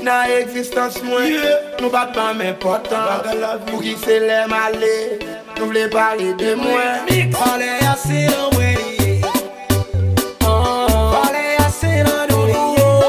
Dans l'existence, moi, nous battons pas m'important. Pour qui c'est les malais, nous voulons parler de moi. Parlez assez dans moi. Parlez assez dans nous.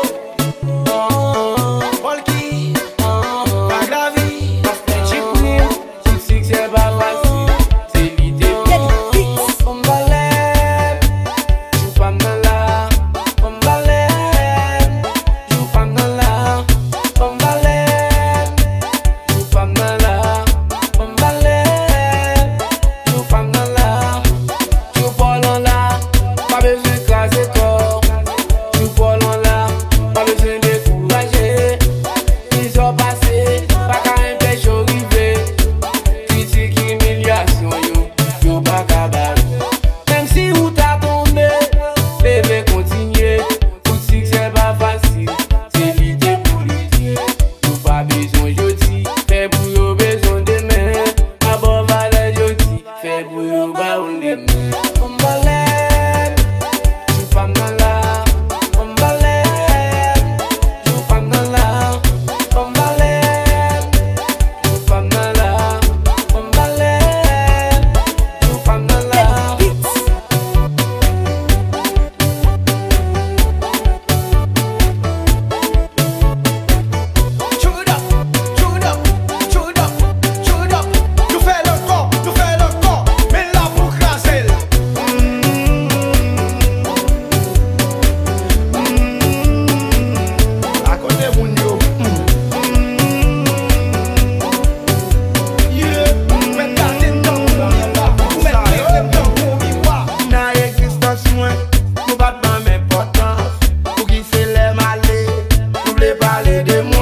Paul qui, pas la vie. Tu sais que c'est pas facile, c'est l'idée. On va l'air, joue pas mal là. On va l'air, joue pas mal là. On va l'air, joue pas mal là. On va l'air, joue pas mal là. Joue pas là, pas besoin de craser corps. Joue pas là, pas besoin de décourager. Ils sont passés, pas qu'à empêcher d'arriver. Critique, humiliation, yo pas capable. Même si vous t'as tombé, bébé continuez. Tout si c'est pas facile, c'est l'idée pour l'idée. Vous pas besoin jeudi, fait pour yo besoin demain. A bon valet jeudi, fait pour yo ba on demain. On va l'air, joue pas mal là. On va l'air, joue pas mal là. On va l'air, joue pas mal là. On va l'air, joue pas mal là. Tu fais le corps, mais là pour craser. À côté de vous, mais gardez le temps, mettez le temps pour miroir. Dans l'existence, moi, nous battons pas m'important. Pour qui c'est les malais, nous voulons parler de moi.